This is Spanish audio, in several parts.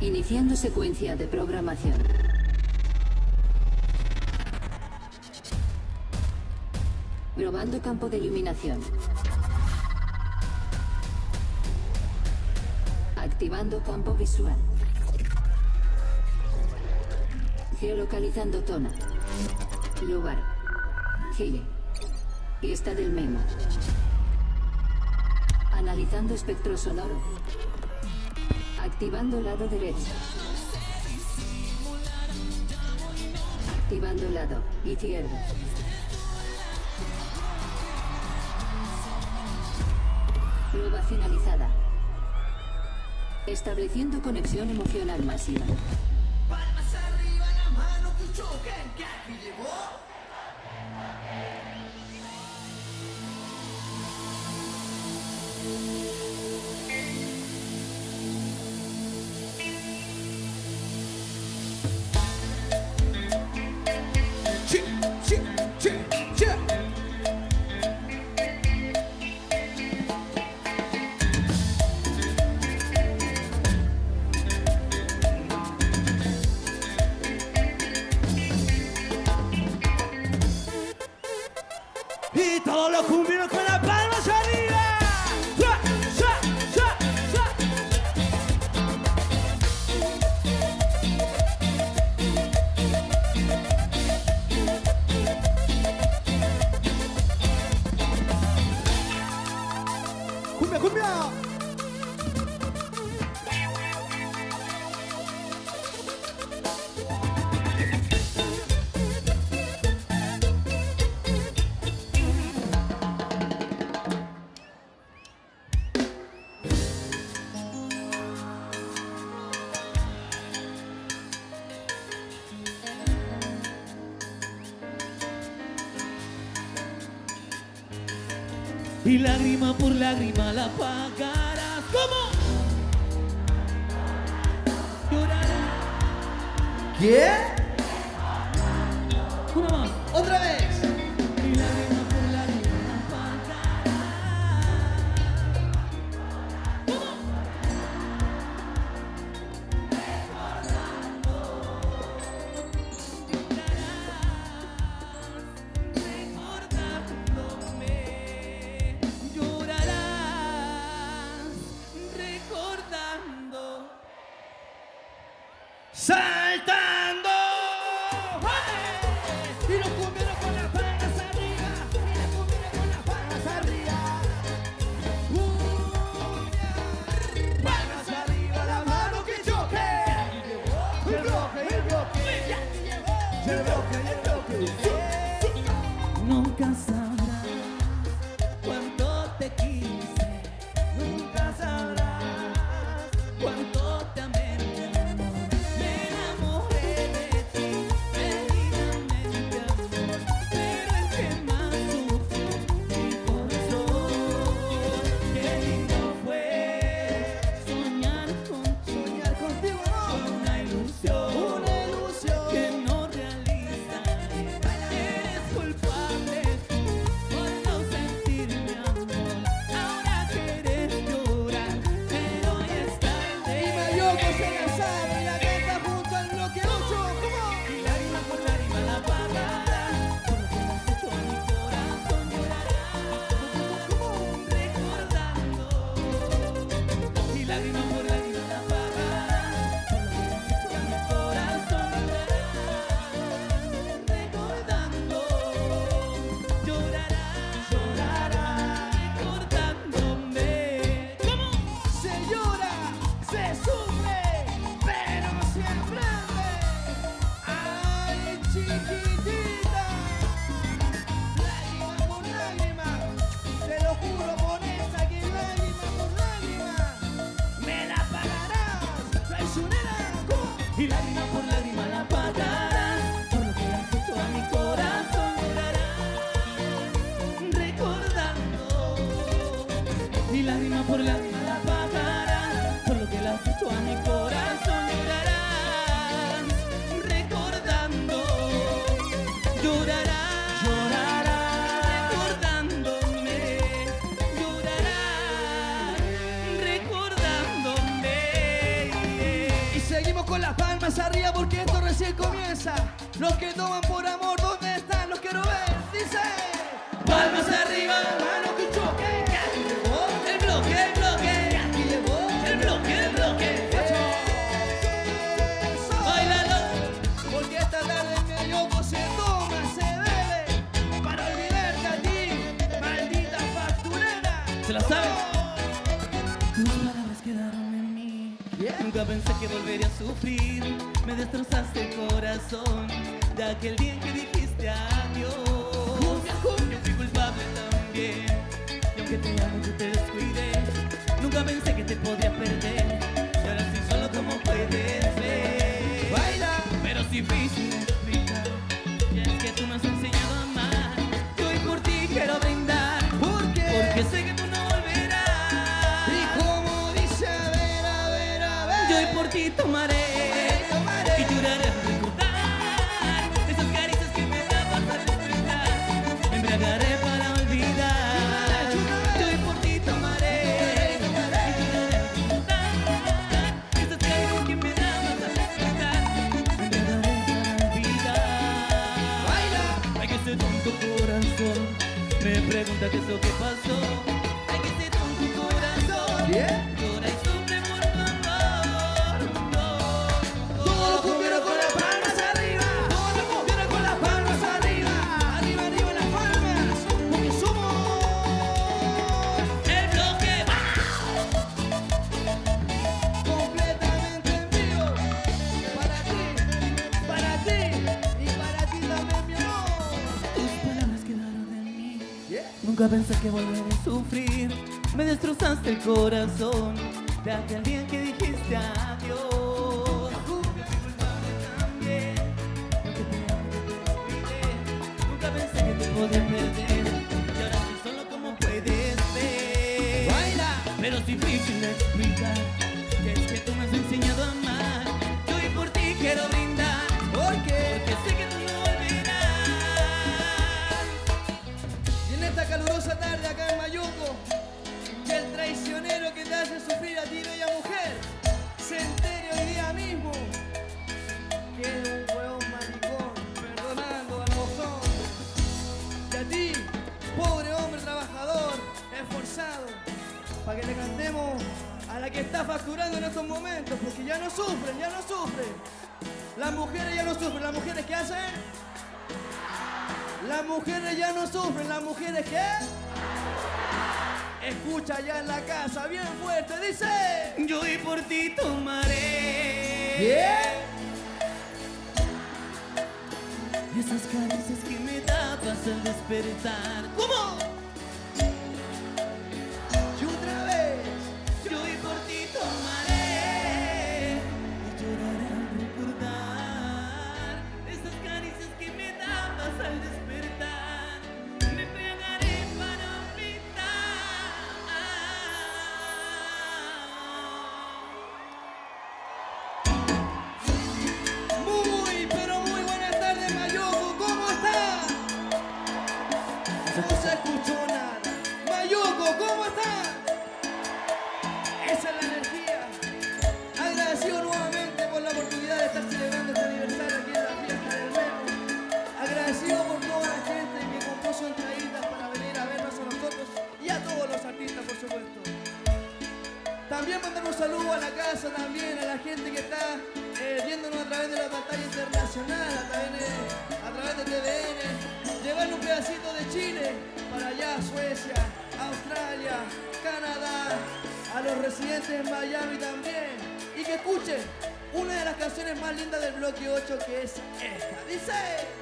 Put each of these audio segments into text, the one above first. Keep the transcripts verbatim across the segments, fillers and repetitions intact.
Iniciando secuencia de programación. Probando campo de iluminación. Activando campo visual. Geolocalizando zona. Lugar. Gire. Fiesta del memo. Analizando espectro sonoro. Activando lado derecho. Activando lado izquierdo. Prueba finalizada. Estableciendo conexión emocional masiva. Palmas arriba, la mano que choquen, que aquí llegó. Y todos los cumbieros con las palmas arriba. ¡Sua, sua, sua, sua! ¡Cumbia, cumbia! Y lágrima por lágrima la pagarás. ¿Cómo? Llorarás. ¿Qué? Una más. ¡Otra vez! Y lágrima por lágrima la pagarás. ¿Cómo? ¡Saltando! ¡Hey! Y los cumbieros con las palmas arriba. Y los cumbieros con las palmas arriba. ¡Cumbia! Palmas arriba, la mano que choque. El bloque, el bloque. El bloque, el bloque. Nunca sabrás cuánto te quise. Nunca sabrás Cuánto te amé. Me enamoré de ti, perdidamente, amor. Pero el que más sufrió mi corazón. Qué lindo fue soñar contigo. soñar contigo, ¿no? Una ilusión, Una ilusión. que no realiza. Eres culpable por no sentirme amor. Ahora quieres llorar, pero ya es tarde. Y Mayoko se la sabe y la canta junto al bloque ocho. ¿Cómo? Y lágrima por lágrima la pagarás. Por lo que le has hecho a mi corazón llorarás. Recordando. Y lágrima por lágrima la pagarás. Por lo que le has hecho a mi corazón llorarás. Recordando. Llorarás. Llorarás. Recordándome. ¿Cómo? Se llora, se sufre, pero se aprende. ¡Ay, chiquitita! Lágrima por lágrima, te lo juro por esa que lágrima por lágrima me la pagarás, traicionera. ¿Cómo? Y lágrima por lágrima la pagarás. Por lo que le has hecho a mi corazón llorarás. Recordando. Y lágrima por lágrima la pagarás. Por lo que le has hecho a mi corazón llorarás. Recordando. Llorarás. Llorarás. Recordándome. Llorarás. Recordándome. Y se Seguimos con las palmas arriba porque esto recién comienza. Los que toman por amor, ¿dónde están? Los quiero ver. Dice: Palmas arriba, mano que choque. que aquí llegó el bloque, el bloque, que aquí llegó el bloque, el bloque. Eso. Báilalo. Porque esta tarde en Mayoko se toma, se bebe para olvidarte a ti, maldita facturera. ¿Se la saben? Tus palabras quedaron en mí. Yeah. Nunca pensé que volvería a sufrir. Me destrozaste el corazón de aquel día en que dijiste adiós. Yo fui culpable también. Y aunque te amo, yo te descuidé. Nunca pensé que te podía perder. Y ahora estoy solo como puedes ver. Baila. Pero es difícil explicar. Y es que tú me has enseñado a amar. Yo hoy por ti quiero brindar. ¿Por qué? Porque sé que tú no volverás. Y como dice, a ver, a ver, a ver. Yo hoy por ti tomaré. Tomaré. Y lloraré al recordar esas caricias que me dabas al despertar. Me embriagaré para olvidar. Yo hoy por ti tomaré. Y lloraré al recordar esas caricias que me dabas al despertar. Me embriagaré para olvidar. Baila. Ay, que ese tonto corazón me pregunta qué es lo que pasó. Ay, que ese tonto corazón Bien. llora y sufre por tu amor. Todos los cumbieros con las palmas arriba. Todos los cumbieros con las palmas arriba. Arriba, arriba las palmas. Porque somos El bloque va. completamente en vivo. Para ti, para ti y para ti también, mi amor. Tus palabras quedaron en mí. Yeah. Nunca pensé que volveré a sufrir. Me destrozaste el corazón de aquel día en que dijiste adiós. Yo fui culpable también. Porque te amo, yo te descuidé. Nunca pensé que te podía perder. Y ahora estoy solo como puedes ver. Baila. Pero es difícil de explicar. Que es que tú me has enseñado a amar. Yo hoy por ti quiero brindar. Porque Porque sé que tú no volverás. y en esta calurosa tarde acá en Mayoko, que el traicionero que te hace sufrir a ti, bella mujer, se entere hoy día mismo que es un huevón maricón, perdonando a los hombres. Y a ti, pobre hombre trabajador, esforzado, para que le cantemos a la que está facturando en estos momentos, porque ya no sufren, ya no sufren. Las mujeres ya no sufren, las mujeres ¿qué hacen? Las mujeres ya no sufren, las mujeres ¿qué? Escucha ya en la casa, bien fuerte, dice. Yo hoy por ti tomaré. Bien. Esas caricias que me dabas al despertar. ¿Cómo? Y otra vez. Yo hoy por ti tomaré. Y lloraré al recordar esas caricias que me dabas al despertar. Me embriagaré para olvidar. Muy, pero muy buenas tardes, Mayoko. ¿Cómo está? No se escuchó nada. Mayoko, ¿cómo está? Esa es la energía. Agradecido nuevamente por la oportunidad de estar celebrando este aniversario aquí en la fiesta del Memo. Agradecido por toda la gente que compró sus entraditas para venir a vernos a nosotros y a todos los artistas, por supuesto. También mandar un saludo a la casa, también a la gente que está eh, viéndonos a través de la pantalla internacional, a través de, a través de T V N. Llevarle un pedacito de Chile para allá, Suecia, Australia, Canadá, a los residentes en Miami también. Y que escuchen una de las canciones más lindas del bloque ocho, que es esta. Dice.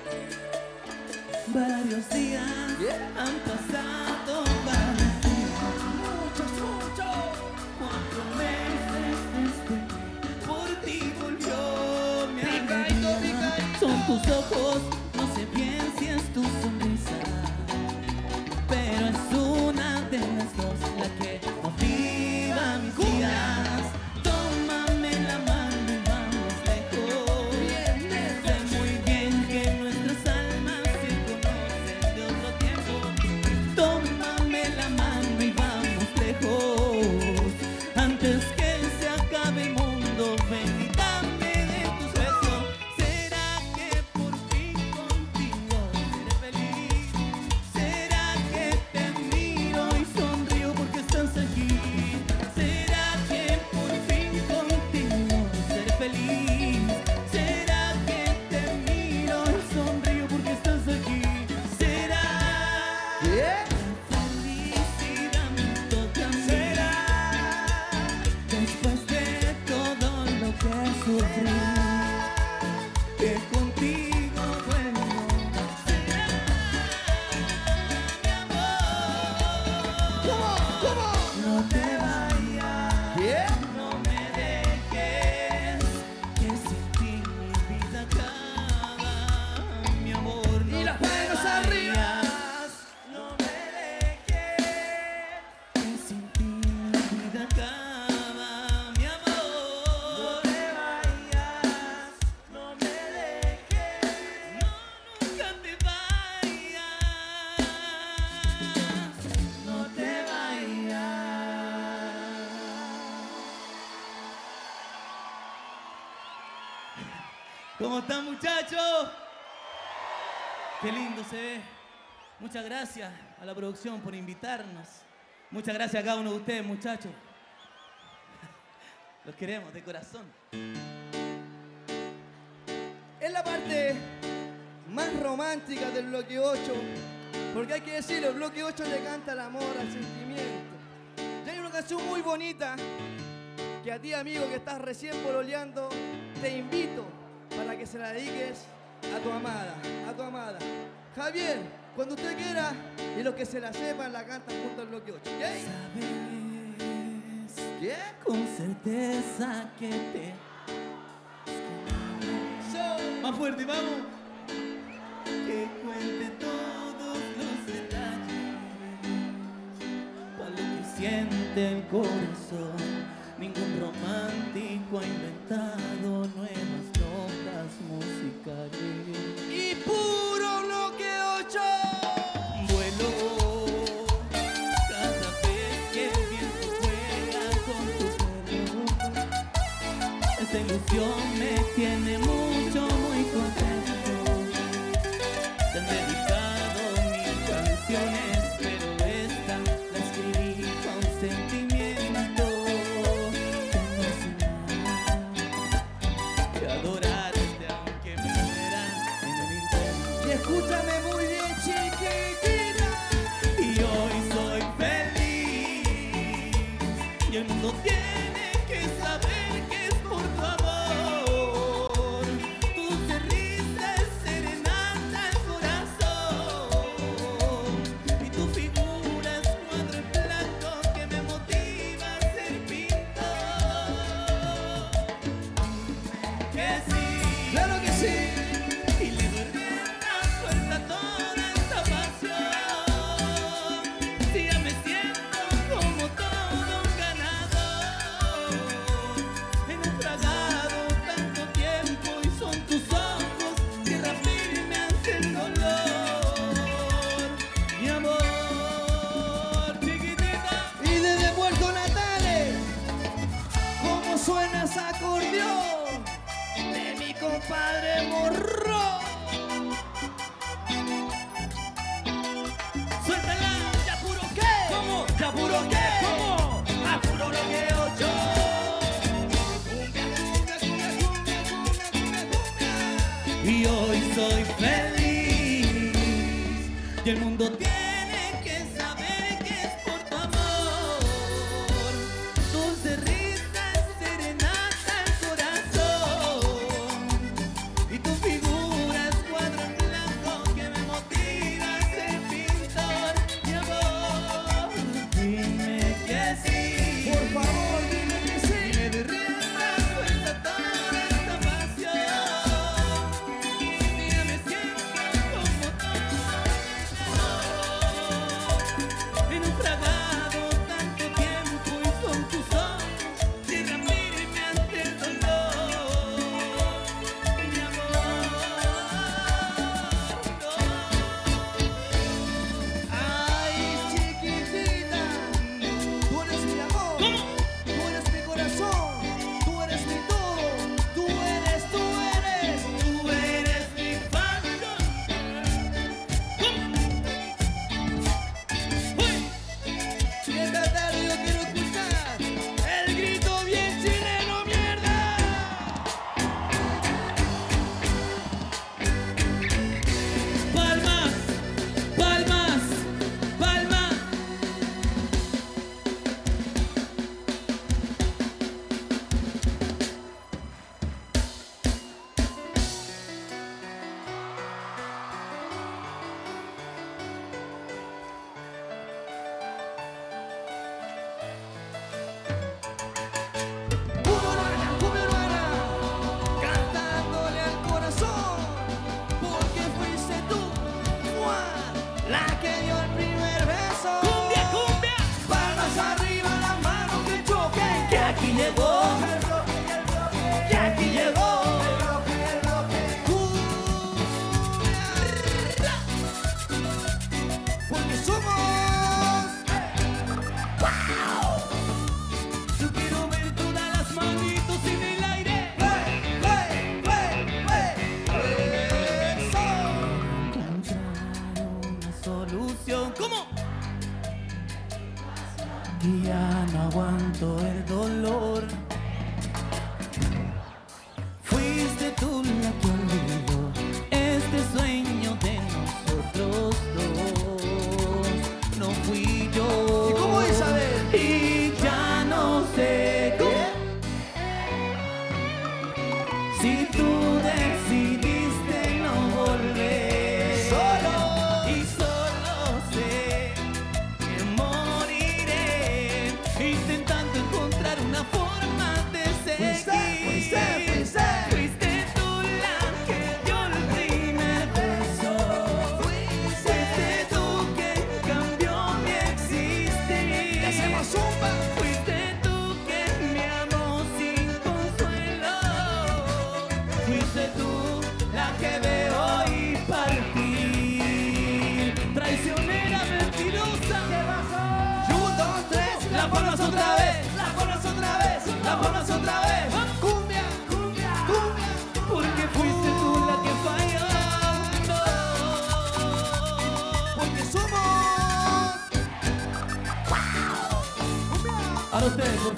Varios días Yeah. han pasado, varios días, Muchos, muchos. cuatro meses desde por ti volvió mi Picadito, alegría. picadito. Son tus ojos, no sé bien si es tu sonrisa, pero es una de las dos la que motiva mis días. Tómame la mano y vamos lejos. Bien, bien. Sé muy bien que nuestras almas se conocen de otro tiempo. Tómame la mano y vamos lejos. Antes que se acabe el mundo, ven y dame ¿Cómo están, muchachos? Qué lindo se ve. Muchas gracias a la producción por invitarnos. Muchas gracias a cada uno de ustedes, muchachos. Los queremos de corazón. Es la parte más romántica del bloque ocho, porque hay que decirlo, el bloque ocho le canta al amor, al sentimiento. Y hay una canción muy bonita que a ti, amigo, que estás recién pololeando, te invito para que se la dediques a tu amada, a tu amada. Javier, cuando usted quiera, y los que se la sepan la cantan junto al bloque ocho. ¿Okay? Sabes ¿Qué? con certeza que te... Más fuerte, vamos. Que cuente todos los detalles para lo que siente el corazón. Ningún romántico ha inventado nuevas notas musicales. Y puro bloque ocho. Vuelo cada vez que el viento juega con tu pelo. Esta ilusión me tiene mucho, muy contento. Te han dedicado mil canciones, pero esta la escribí con sentimiento. Que no sé nada que adorarte aunque me muera en el intento. Y escúchame muy bien, chiquitita. Y hoy soy feliz y el mundo tiene que saber que es por tu amor. Tu sonrisa es serenata el corazón y tu figura es cuadro en blanco que me motiva a ser pintor. Que sí, Claro que sí. y le doy rienda suelta a toda esta pasión. Si ya me siento como todo un ganador, he naufragado tanto tiempo y son tus ojos tierra firme ante el dolor. Mi amor, chiquitita. Y desde Puerto Natales, ¿cómo suena ese acordeón de mi compadre Morro? Suéltala, ¿Ya puro qué? ¿cómo? ¿Ya puro qué? ¿Cómo? A puro bloque ocho. Cumbia, cumbia, cumbia, cumbia, cumbia, cumbia, cumbia. Y hoy soy feliz y el mundo tiene que saber que es por tu amor. Dulce risa es serenata el corazón y tu figura es cuadro en blanco que me motiva a ser pintor. Mi amor, dime que sí. Por favor, dime que Y sí. me doy rienda suelta toda esta pasión. Si ya me siento como todo he naufragado tanto tiempo y son tus ojos tierra firme ante el dolor. Mi amor, Ay, chiquitita, tú eres mi amor, tú eres mi corazón, tú eres mi todo, tú eres, tú eres. tú eres mi pasión. ¡Uy! Y esta tarde yo quiero escuchar el grito bien chileno, mierda. Palmas, palmas, palmas. Cumbia urbana, cumbia urbana, cantándole al corazón, porque fuiste tú, Juan, la que dio el primer beso. Cumbia, cumbia. Palmas arriba, las manos que choquen, Que aquí llegó. que aquí llegó. Cumbia, porque somos. Yo quiero ver todas las manitos en el aire. ¡Hey, hey, hey, hey!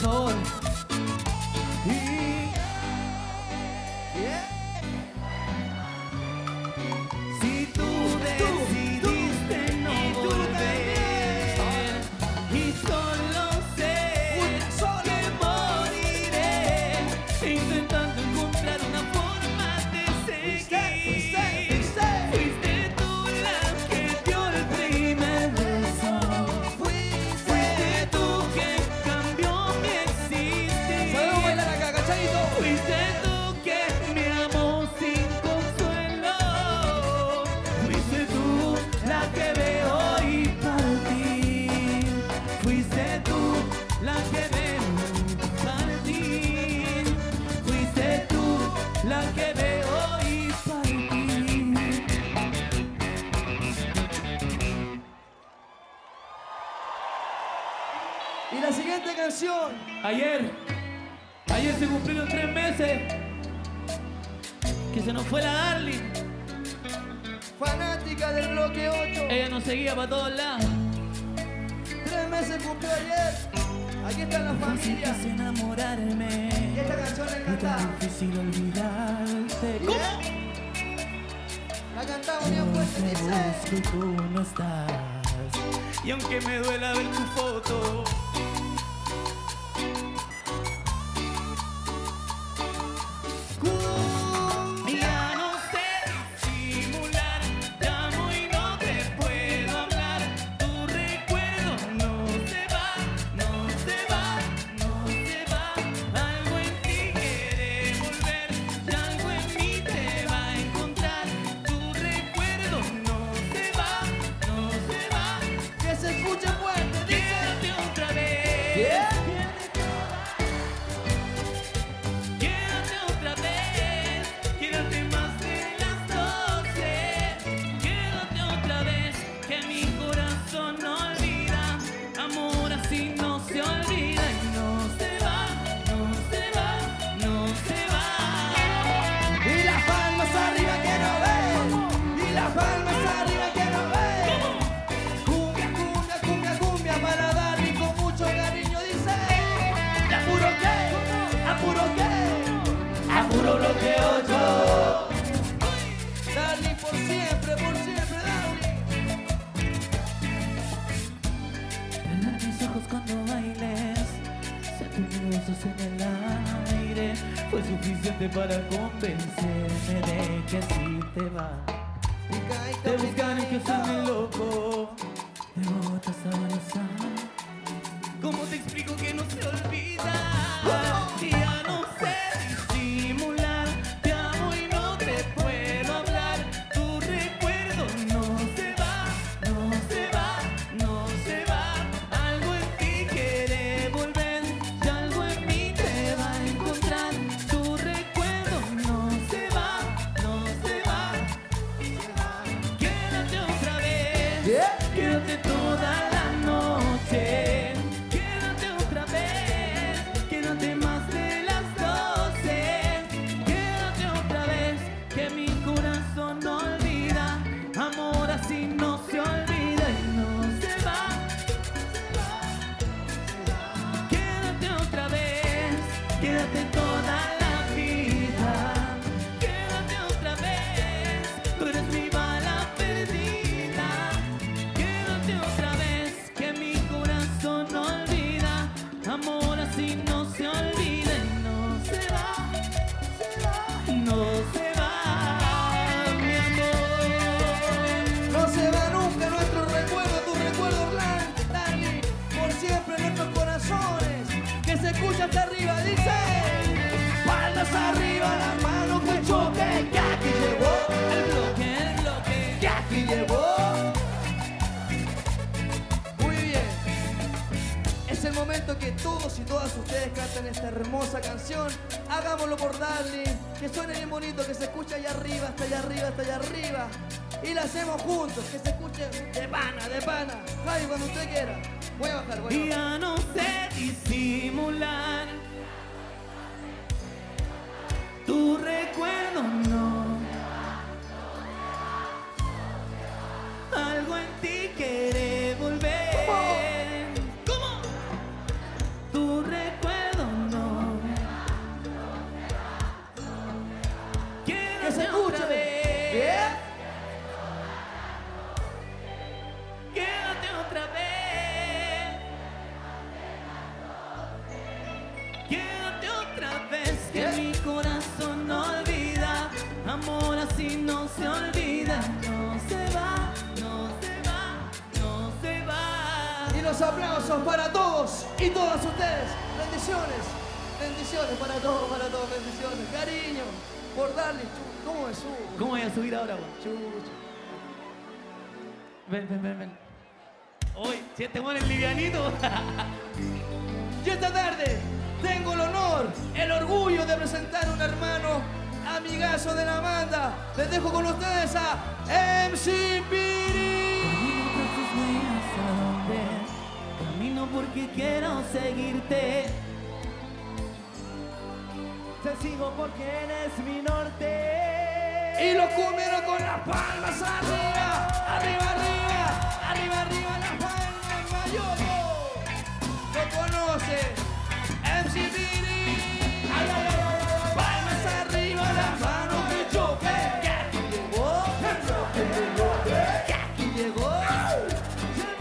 sol. Y Yeah. si tú decidiste no volver, y solo sé Una sola. que moriré intentando encontrar una forma de Fuiste, seguir. fuiste, Fuiste tú la que dio el primer beso. fuiste. Fuiste tú que cambió mi existir. Sabemos bailar acá, cachadito. Fuiste tú que me amó sin consuelo. Fuiste tú la que veo hoy partir. Fuiste tú la que veo partir. Fuiste tú la que veo hoy partir. Y la siguiente canción. Ayer, ayer se cumplieron tres meses que se nos fue la Darling. Fanática del bloque ocho. Ella nos seguía para todos lados. Tres meses cumplió ayer. Aquí está la familia. Quise enamorarme. Y esta canción la Es cantamos. tan difícil olvidarte. Yeah. La cantamos bien fuerte, Te dice. busco y tú no estás. Y aunque me duela ver tu foto, ya no sé disimular, llamo y no te puedo hablar. Tu recuerdo no se va, no se va, no se va. Algo en ti quiere volver, y algo en mí te va a encontrar. Tu recuerdo no se va, no se va. Que se escuche fuerte, dice. Quédate otra vez. Yeah. Quédate otra vez, quédate más de las doce. Quédate otra vez, que mi corazón no olvida. Amor así no se olvida y no se va, no se va, no se va. Y las palmas arriba que no ven. Y las palmas arriba que no ven. Cumbia, cumbia, cumbia, cumbia para darle con mucho cariño, dice. ¿Apuro qué? ¿Apuro qué? Apuro bloque ocho. Darling por siempre, por siempre, Darling. Cerrar mis ojos cuando bailes, sentir mis besos en el aire, fue suficiente para convencerme de que si te vas. Pica, Te pica, buscan en que pica. soy loco, de botas a abrazar. ¿Cómo te explico que no se olvida? Ya no sé disimular, te amo y no te puedo hablar. Tu recuerdo no se va, no se va, no se va. Algo en ti quiere volver, y algo en mí te va a encontrar. Tu recuerdo no se va, no se va. Quédate otra vez, Yeah. quédate toda la noche. Quédate otra vez, quédate más de las doce. Quédate otra vez, que mi corazón no olvida. Amor así no se olvida y no se va. Quédate otra vez, quédate toda la vida. Quédate otra vez, tú eres mi bala perdida. Quédate otra vez, que mi corazón no olvida. Amor así no se olvida y no se va, no se va, mi amor. No se va nunca nuestro recuerdo, tu recuerdo, Darling. Por siempre en nuestros corazones. Que se escucha hasta arriba, dice. Palmas arriba, la mano que choque. Que aquí llegó, El bloque, el bloque. que aquí llegó. Muy bien. Es el momento que todos y todas ustedes canten esta hermosa canción. Hagámoslo por Darling. Que suene bien bonito, que se escuche allá arriba, hasta allá arriba, hasta allá arriba. Y la hacemos juntos, que se escuche de pana, de pana. Javi, cuando usted quiera. Voy a bajar, voy a bajar. Ya no sé disimular, tu recuerdo no. Algo en ti quiere volver. ¿Cómo? Tu recuerdo Quédate otra vez, que mi corazón no olvida. Amor así no se olvida. No se va, no se va, no se va. Y los aplausos para todos y todas ustedes. Bendiciones, bendiciones para todos, para todos, bendiciones. Cariño, por darle, chu- ¿cómo me subo? ¿Cómo voy a subir ahora, güey? Chucho. Ven, ven, ven, ven. Hoy, si este güey es livianito. Y esta tarde tengo el honor, el orgullo de presentar a un hermano amigazo de la banda. Les dejo con ustedes a M C Piri. Camino tras tus huellas a donde camino porque quiero seguirte. Te sigo porque eres mi norte. Y los cumbieros con las palmas arriba, arriba, arriba, arriba, arriba, las palmas, Mayoco. Lo conoce, M C Piri. Ay, ay, ay, ay, palmas arriba, las manos de choque. Que aquí llegó, el bloque, que aquí llegó, el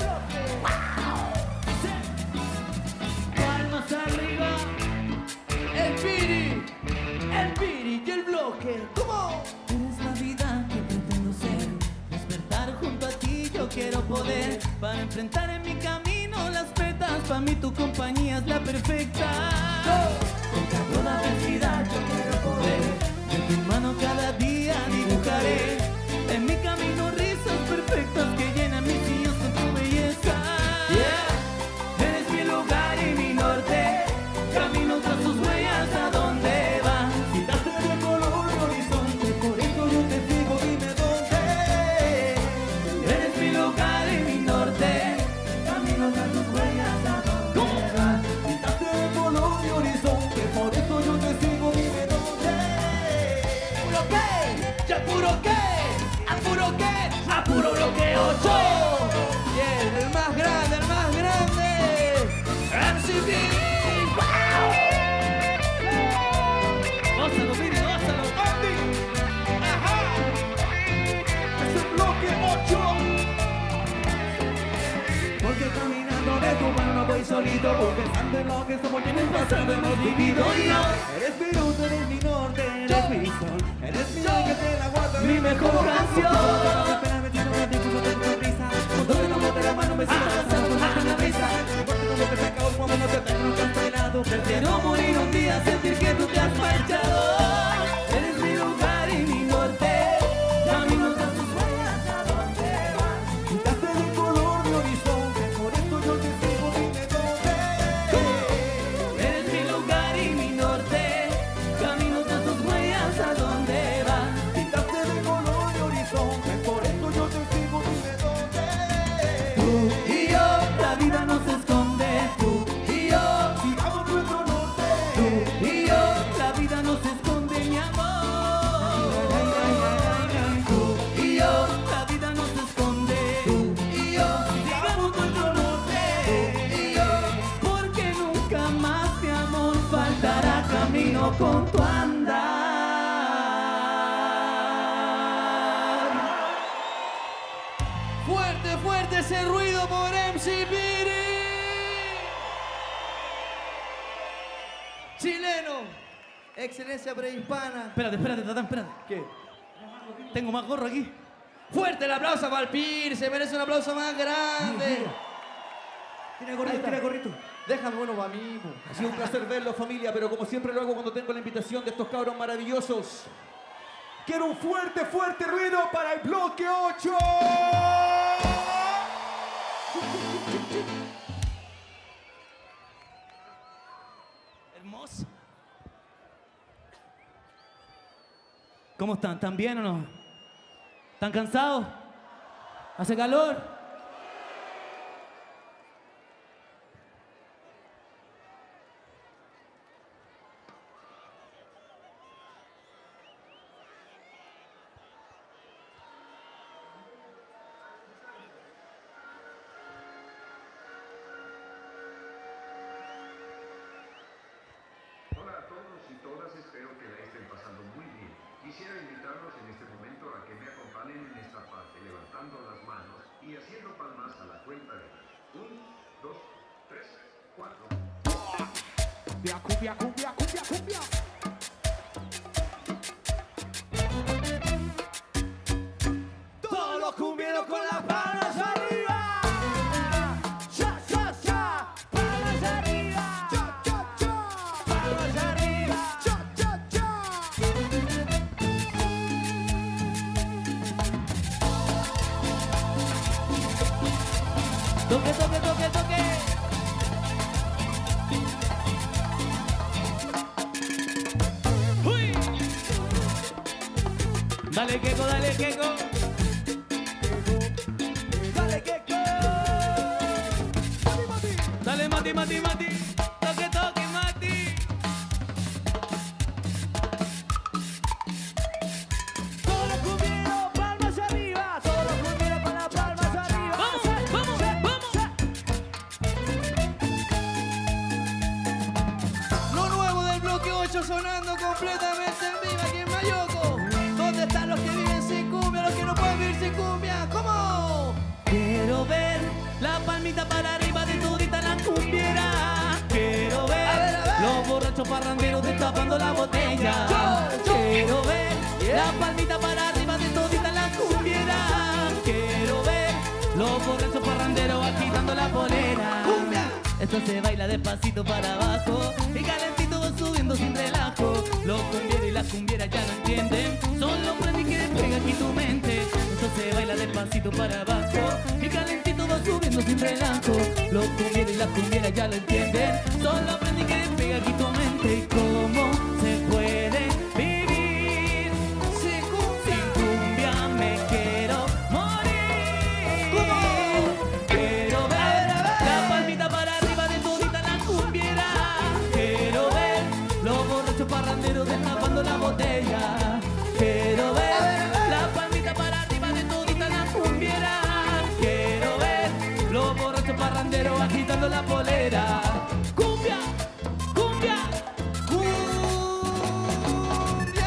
bloque. Palmas arriba. El Piri, el Piri y el bloque. ¿Cómo? Eres la vida que pretendo ser. Despertar junto a ti yo quiero poder. Para enfrentar en mi camino las metas. Para mí tu compañía es la perfecta. Contra toda adversidad yo quiero poder. De tu mano cada día dibujaré. En mi camino risas perfectas que llenan mis días con tu belleza. Eres mi lugar y mi norte. Camino tras tus huellas a donde vas. Quitaste de color mi horizonte, por eso yo te sigo, dime dónde. Eres mi lugar y mi norte. Camino tras tus huellas a donde vas. Quitaste de color mi horizonte, por eso yo te sigo, dime dónde. ¿Puro qué? ¿Ya puro qué? ¿A puro qué? ¡A puro bloque ocho! Bien, el más grande, el más grande. M C Piri. Gózalo, mire, gózalo. Ajá. Es el bloque ocho. Porque caminando de tu mano no voy solito. Porque pensando en lo que somos y en el pasado hemos vivido. Y no, eres mi luz, eres mi norte, eres mi sol. Eres mi ángel que la guarda, mi mejor canción. Espérame, si no me digo, no tengo prisa. Cuando te tomo de la mano me siento abrazado con la risa. Porque como te saca un momento, no te tengo cancelado. Prefiero morir un día, sentir que tú te has marchado. Eres mi lugar y mi norte. Camino tras tus huellas a donde vas. Quitaste de color mi horizonte, por eso yo te sigo, dime dónde. Eres mi lugar y mi norte. Camino tras tus huellas a donde vas. Quitaste de color mi horizonte, por eso yo te sigo, dime dónde. Tú y yo, la vida nos esconde. Tú y yo, sigamos nuestro norte. Tú y yo, la vida nos esconde, mi amor. Tú y yo, la vida nos esconde. Tú y yo, sigamos nuestro norte. Tú y yo, porque nunca más, mi amor, faltará camino con tu andar. Fuerte, fuerte ese ruido por M C Piri. Chileno, excelencia prehispana. Espérate, espérate, Tatán, espérate. ¿Qué? Tengo más gorro aquí. Fuerte el aplauso para el Piri, se merece un aplauso más grande. Tiene gorrito, tiene gorrito. Déjame uno para mí, po. Ha sido un placer verlo, familia, pero como siempre lo hago cuando tengo la invitación de estos cabros maravillosos. Quiero un fuerte, fuerte ruido para el bloque ocho. Hermoso. ¿Cómo están? ¿Están bien o no? ¿Están cansados? ¿Hace calor? Hola a todos y todas, espero que la estén pasando muy bien. Quisiera invitarlos en este momento a que me acompañen en esta parte, levantando las manos y haciendo palmas a la cuenta de un, dos, tres, cuatro. cumbia, cumbia, cumbia, cumbia, cumbia. Todos los cumbieros con las palmas arriba. Cha, cha, cha. Palmas arriba. Cha, cha, cha. Palmas arriba. Cha, cha, cha. Toque, toque, toque, toque. ¡Uy! Dale, Keko, dale, Keko. Dale, Keko. Dale, Mati, Mati, Mati. Toque, toque, Mati. Todos los cumbieros, palmas arriba. Todos los cumbieros con las palmas arriba. Vamos, vamos, vamos. Lo nuevo del bloque ocho sonando completamente en vivo aquí en Mayoco. ¿Dónde están los que viven sin cumbia, los que no pueden vivir sin cumbia? ¿Cómo? Quiero ver la palmita para arriba de todita la cumbiera. Quiero ver, A ver, a ver. los borrachos parranderos destapando la botella. Yo, yo. Quiero ver Yeah. la palmita para arriba de todita la cumbiera. Quiero ver los borrachos parranderos agitando la polera. Cumbia. Esto se baila despacito para abajo y calentito va subiendo sin relajo. Los cumbieros y las cumbieras ya no entienden, son los prendis que despega aquí tu mente. Esto se baila despacito para abajo y calentito va subiendo sin relajo. Los cumbieros y las cumbieras ya lo entienden, son los prendis que despega aquí tu mente. ¿Y cómo se puede vivir Sin cumbia. sin cumbia? Me quiero morir. ¿Cómo? Quiero ver A ver, a ver. la palmita para arriba de todita la cumbiera. Quiero ver los borrachos parranderos destapando la botella. Quiero ver A ver, a ver. la palmita para arriba de todita la cumbiera. Quiero ver los borrachos parranderos agitando la polera. Cumbia, cumbia. Cumbia.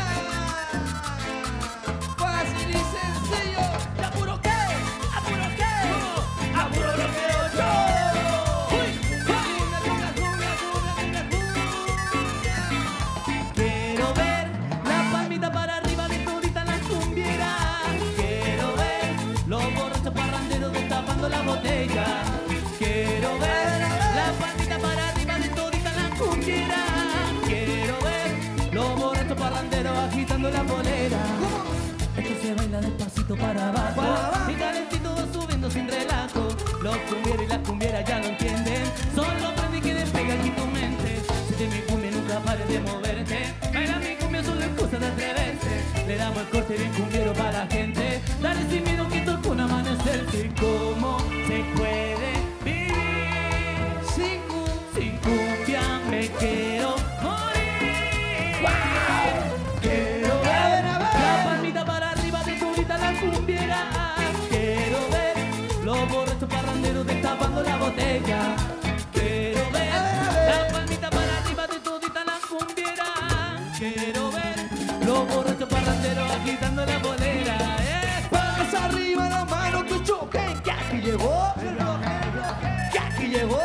Fácil y sencillo. ¿Y apuro qué? ¿Apuro qué? Apuro lo que ocho. Uy, Cumbia, cumbia, cumbia, cumbia, cumbia, cumbia. quiero ver la palmita para arriba de todita la cumbiera. Quiero ver los borrachos parranderos destapando la botella. Quiero ver la palmita para arriba de todita la cumbiera. Quiero ver los borrachos parranderos agitando la polera. Esto se baila despacito para abajo, Para abajo. y calentito va subiendo sin relajo. Los cumbieros y las cumbieras ya lo entienden, son los prendis que despegan aquí tu mente. Si de mi cumbia nunca pares de moverte, baila mi cumbia solo es cosa de atreverse. Le damos el corte bien cumbiero para la gente, dale sin miedo que toca un amanecerse. ¿Y cómo se puede vivir Sin cumbia. sin cumbia? Me quiero morir. Quiero A ver ver, a ver. la palmita para arriba de todita la cumbiera. Quiero ver los borrachos parranderos destapando la botella. Quiero ver A ver, a ver. la palmita para arriba de todita la cumbiera. Quiero ver los borrachos parranderos agitando la polera. ¡Eh! Palmas arriba, las manos que choquen. Que aquí llegó. Que aquí llegó.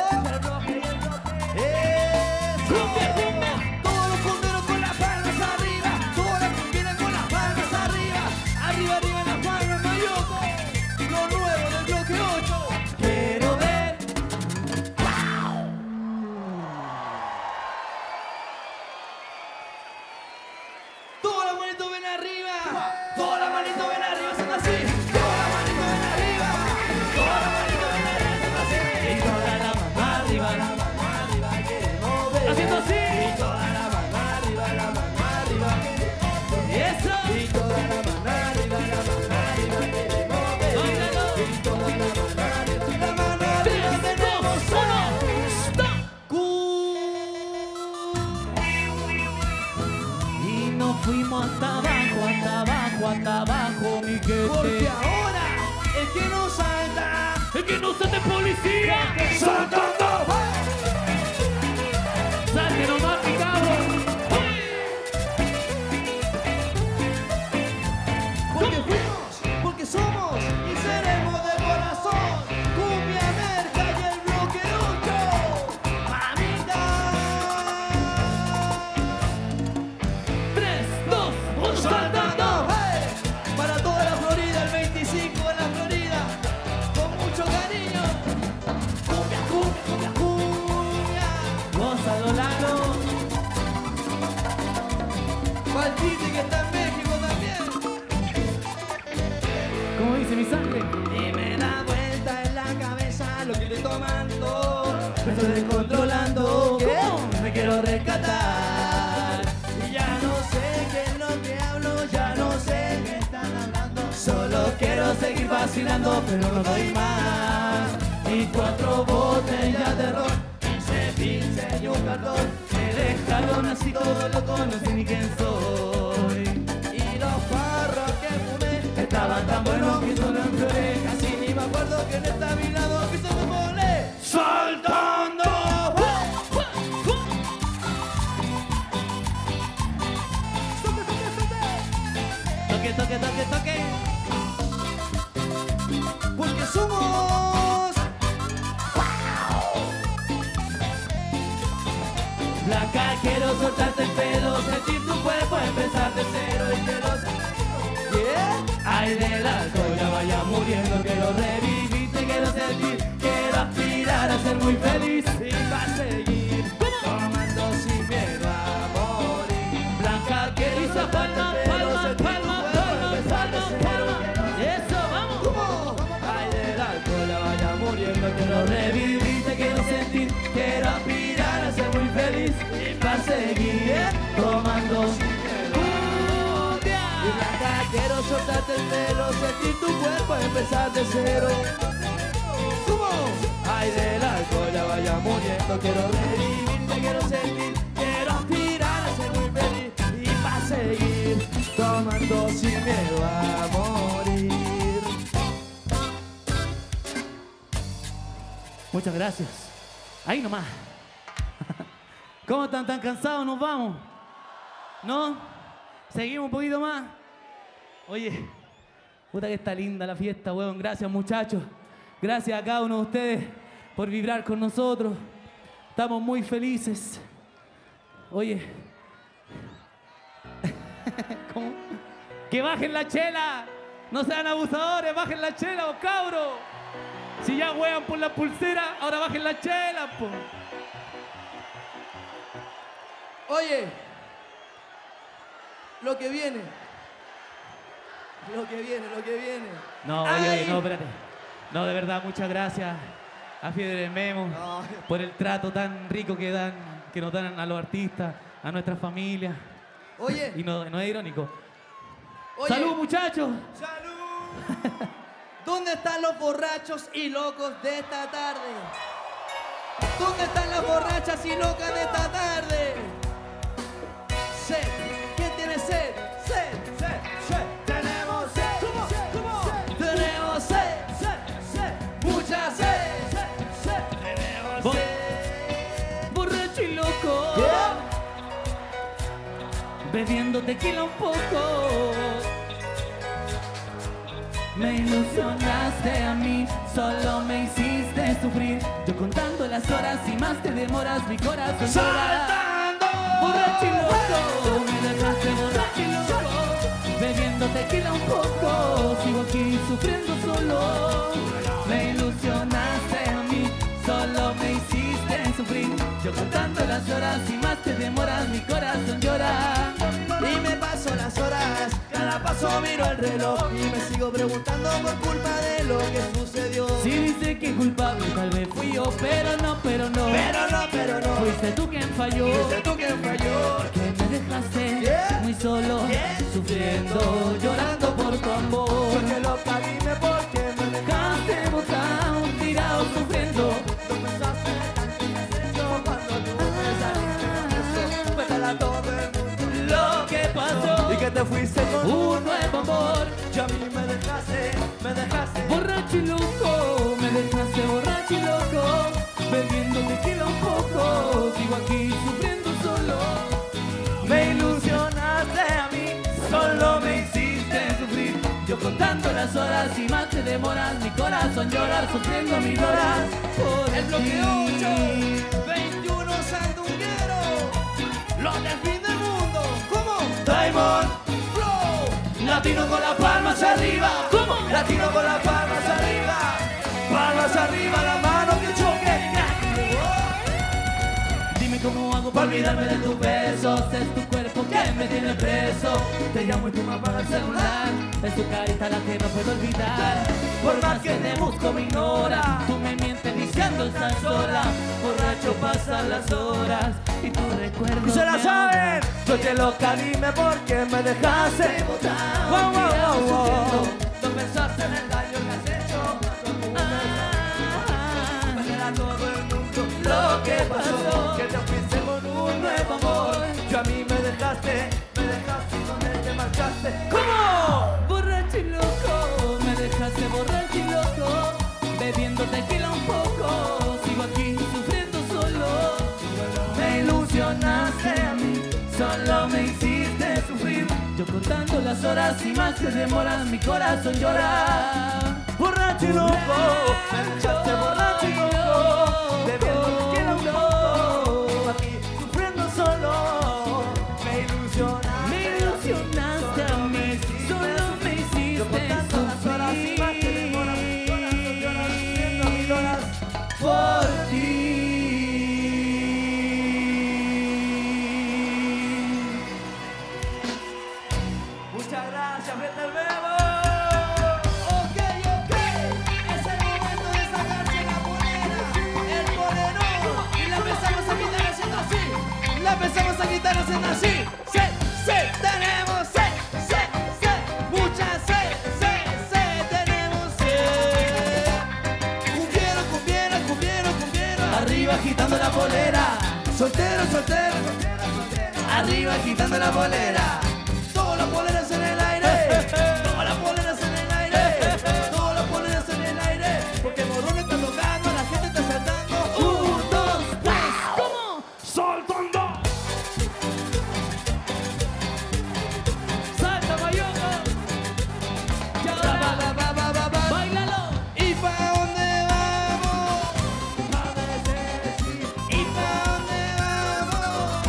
Eso. Todos los cumbieros con las palmas arriba. Todos los cumbieros con las palmas arriba. Arriba, arriba las palmas, Mayoco. Lo nuevo del bloque ocho. Quiero ver Todas las manitos ven arriba. Todas las manitos ven arriba, haciendo así. Todas las manitos ven arriba. Todas las manitos ven arriba, haciendo así. y toda la mano arriba, La mano arriba queremos ver. haciendo así. Y toda la mano arriba, la mano arriba queremos ver. Y eso. Y toda la mano arriba, la mano arriba queremos ver. Báilalo. Y toda la mano arriba, la mano arriba Tres, tenemos dos, uno, stop. Y nos fuimos hasta abajo, hasta abajo, hasta abajo, mi Porque gente. ahora el que nos salta, ¡Es que no sale policía! saltando. ¡Salte nomás, mi cabrón! Porque fuimos, porque somos y seremos de corazón. Cumbia Merca y el bloque ocho. Mamita. percatar. Y ya no sé qué es lo que hablo, ya no sé qué están hablando. Solo quiero seguir vacilando, pero no doy más. Y cuatro botellas de ron, se pince y un cartón, me dejaron así todo loco, no sé ni quién soy. Y los farros que fumé estaban tan buenos que solo empeoré. Casi ni me acuerdo que no está a mi lado, que se me pone saltando. Toque, toque, toque, toque. Porque somos Blanca, quiero soltarte el pelo, sentir tu cuerpo, empezar de cero y quiero yeah. Ay, del alcohol ya vaya muriendo, quiero revivir, te quiero sentir, quiero aspirar a ser muy feliz y va a seguir tomando sin miedo a morir. Blanca, quiero soltarte el pelo, sentir tu cuerpo, empezar de cero y quiero eso, vamos. Ay, del alcohol ya vaya muriendo, quiero revivir, te quiero sentir, quiero aspirar a ser muy feliz y para seguir eh, tomando cumbia. Y Blanca, quiero soltarte el pelo, sentir tu cuerpo, empezar de cero. ¿Cómo? Ay, del alcohol ya vaya muriendo, quiero revivir, te quiero sentir, quiero aspirar a ser muy feliz y para seguir tomando sin miedo a morir. Muchas gracias. Ahí nomás. ¿Cómo están tan cansados? ¿Nos vamos? ¿No? ¿Seguimos un poquito más? Oye, puta que está linda la fiesta, weón. Gracias, muchachos. Gracias a cada uno de ustedes por vibrar con nosotros. Estamos muy felices. Oye. ¿Cómo? ¡Que bajen la chela! No sean abusadores, bajen la chela, vos cabros. Si ya wean por la pulsera, ahora bajen la chela, po. Oye, lo que viene, lo que viene, lo que viene. No, oye, oye, no, espérate. No, de verdad, muchas gracias a Fidel Memo No. por el trato tan rico que dan, que nos dan a los artistas, a nuestras familias. Oye, Y no, no es irónico. oye, ¡Salud, muchachos! ¡Salud! ¿Dónde están los borrachos y locos de esta tarde? ¿Dónde están las borrachas y locas de esta tarde? Sed. ¿Quién tiene sed? Sed, sed, sed. Tenemos sed. ¿Cómo? ¿Cómo? Tenemos sed, sed, sed. Mucha sed, sed, sed. Tenemos Bo- sed. Borracho y loco, Yeah. bebiendo tequila un poco. Me ilusionaste a mí, solo me hiciste sufrir. Yo contando las horas y más te demoras, mi corazón llora. Saltando. Borracho y loco, me dejaste borracho y loco. Bebiendo tequila un poco, sigo aquí sufriendo solo. Me ilusionaste a mí, solo me hiciste sufrir. Yo contando las horas y más te demoras, mi corazón llora. Y me paso las horas, cada paso miro el reloj y me sigo preguntando por culpa de lo que sucedió. Si dice que culpable tal vez fui yo, pero no, pero no. Pero no, pero no. Fuiste tú quien falló, Fuiste tú quien falló. que me dejaste Yeah. muy solo, Yeah. sufriendo, llorando por tu amor. Porque lo dime porque me Dejaste botado, tirado, sufriendo. No pensaste en eso cuando tú me saliste con eso. Cuéntale a todo el mundo Lo que pasó, y que te fuiste con un nuevo amor. Y a mí me dejaste, me dejaste. Borracho y loco, me dejaste borracho y loco. Bebiendo tequila un poco, sigo aquí sufriendo solo. Me ilusionaste a mí, solo me hiciste sufrir. Yo contando las horas y más te demoras, mi corazón llora sufriendo mil horas por El bloque ti. ocho, veintiuno sandunguero. Los del fin del mundo. ¿Cómo? Diamond, Flow. latino con las palmas arriba. ¿Cómo? Latino con las palmas arriba. Palmas arriba, la mano que choque. Dime cómo hago para olvidarme de tus besos. Es tu cuerpo que me tiene preso. Te llamo y tú me apagas el celular. Es tu carita la que no puedo olvidar. Por más que te busco me ignora. Tú me mientes, dices deseando estar sola. Borracho pasan las horas y tu recuerdo. Y se la me saben. ahoga. Soy loca, dime por qué me dejaste. Wow, wow, wow, wow. No pensaste en el daño que has hecho. Ah, Para todo el mundo lo que pasó, que te fuiste con un nuevo amor. Yo a mí me dejaste, me dejaste y con él te marchaste. ¿Cómo? borracho y loco, me dejaste borracho y loco, bebiendo tequila un poco, sigo aquí sufriendo solo. Me ilusionaste a mí, solo me hiciste sufrir. Yo contando las horas y más que demoran, mi corazón llora. Borracho y loco, me dejaste borracho y loco, bebiendo tequila un poco, aquí sufriendo solo. Me ilusionaste, Me ilusionaste a mí, solo me hiciste yo contando las horas y más que demoran, llorando, llorando, sufriendo mil horas. por ti. Muchas gracias, Frente al Bebo. Ok, ok, es el momento de sacarse la polera, el polerón, y la empezamos a quitar haciendo así, la empezamos a quitar haciendo así, se, se, tenemos se, se, se, muchas se, se, se, tenemos se, cumbiero, cumbiero, cumbiero, cumbiero, Arriba agitando la polera, soltero, soltero, soltero, soltero, arriba agitando la polera. todas las poleras en el aire, todas las poleras en el aire, todas las poleras en el aire, porque Morón está tocando, la gente está saltando. Un, dos, tres, ¿cómo? Soltando. Salta, Mayoco. Y ahora, Va, va, va, va, va, va. báilalo. ¿Y pa' dónde vamos? ¿Y pa' dónde vamos?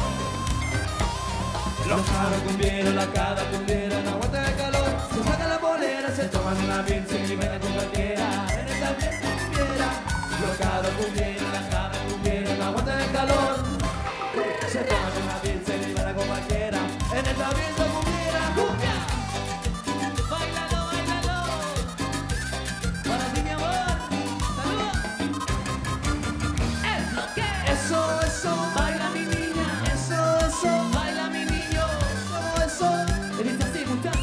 Los cabros cumbieros, la cara cumbiera, no aguanta el calor. Se saca la polera, se Toman una bien, se liberan con cualquiera. en esta fiesta cumbiera. Los cabros cumbieros, la cara cumbiera, no aguantan el calor. Se toman una bien, se liberan con cualquiera. En esta fiesta cumbiera. ¡Cumbia! Báilalo, báilalo. Para ti, mi amor. Saludos. Es lo que es. Eso, eso, Baila mi niña. eso, eso, Baila mi niño. eso, eso. Y dice así, muchacho.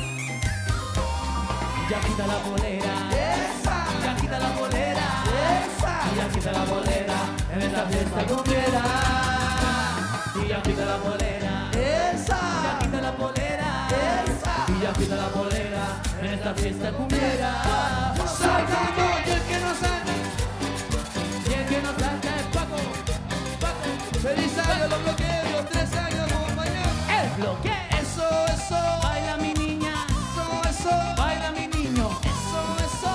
Ya quita la polera. Esa, Ya quita la polera. esa. Y ya quita la polera. En esta fiesta cumbiera. Y ya quita la polera. Ya Esa, quita la polera. esa. Y ya quita la polera. En esta fiesta cumbiera. Saltando, y el que no salta. Y el que no salta es Paco. Paco. Feliz año, los bloqueos, tres años acompañados. El bloque. Eso, eso, Baila mi niña. eso, eso, Baila mi niño. eso, eso.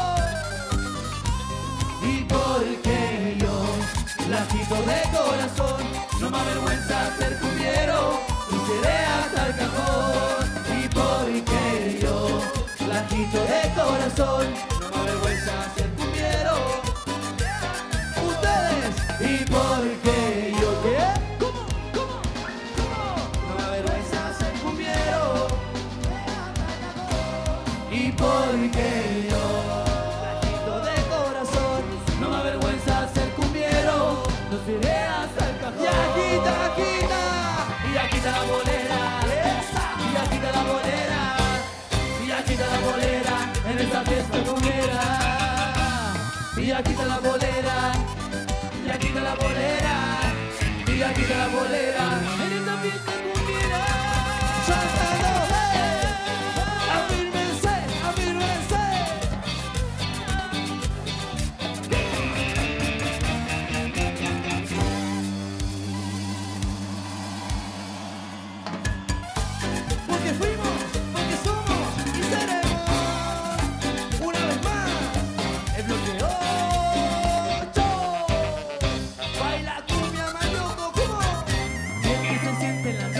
Y porque yo la quito de corazón, no me avergüenza ser cumbiero, luciré hasta el cajón. Y porque yo la quito de corazón, no me avergüenza ser cumbiero. Ustedes, Y porque yo ¿qué? ¿Cómo? ¿Cómo? ¿Cómo? No me avergüenza ser cumbiero. Y porque yo la quito de corazón, no me avergüenza ser cumbiero, los iré hasta el cajón. ya quita, quita. Y ya quita la bolera, y ya quita la bolera, y ya quita la bolera en esta fiesta cumbiera. Y ya quita la bolera, y ya quita la bolera, y ya quita la bolera en esta fiesta cumbiera. Saltando, eh. Afírmense, afírmense. Porque fuimos, porque somos y seremos. Una vez más, el bloque ocho. Baila cumbia más loco, ¿cómo? Y que se siente en la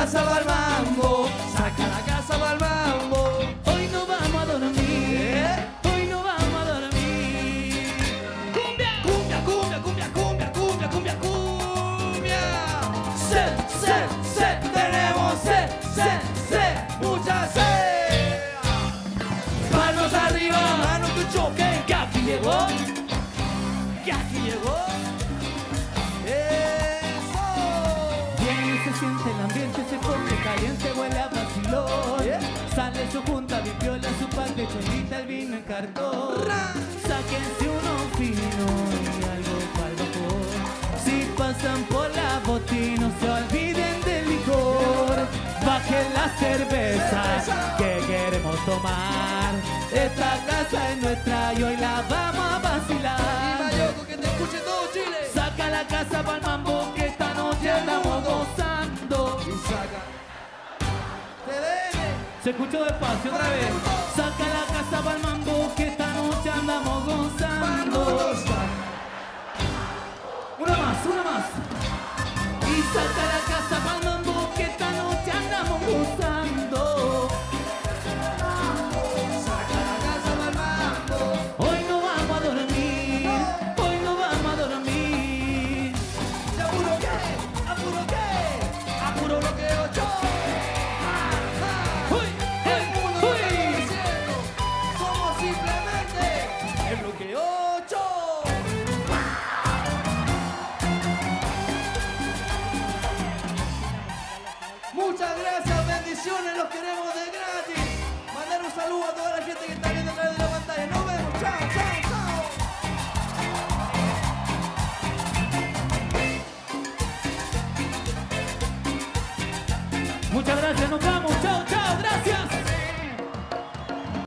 casa va al mambo, saca la casa va al mambo. Hoy no vamos a dormir, ¿Eh? hoy no vamos a dormir. ¡Cumbia! Cumbia, cumbia, cumbia, cumbia, cumbia, cumbia, cumbia. Se, se, se, tenemos se, se, se, mucha se. Manos arriba, manos que choquen, que aquí llegó, que aquí llegó. Eso. Bien se siente el ambiente, se pone caliente, huele a vacilón. Yeah. Sale su junta, vipiola, su pan de chelita, el vino en cartón. Sáquense uno fino y algo para el vapor. Si pasan por la botina, no se olviden del licor. Bajen la cerveza que queremos tomar. Esta casa es nuestra y hoy la vamos a Y vacilar. Mayoco, que te escuche todo Chile. Saca la casa pa'l mambo que esta noche andamos gozando. Y saca. T V N. Se escuchó despacio otra vez. Saca la casa pa'l mambo que esta noche andamos gozando. Una más, una más. Y saca la casa pa'l mambo que esta noche andamos gozando. Saca la casa va al mambo. Hoy no vamos a dormir, hoy no vamos a dormir. ¿Y apuro qué? ¿Apuro qué? Apuro bloqueo yo. Uy, El mundo no está uy. conociendo. Somos simplemente el bloqueo ocho. Muchas gracias, bendiciones, los queremos de gratis. Mandar un saludo a toda la gente que está viendo a través de la pantalla. Nos vemos, chao, chao, chao. Muchas gracias, nos vamos, chao.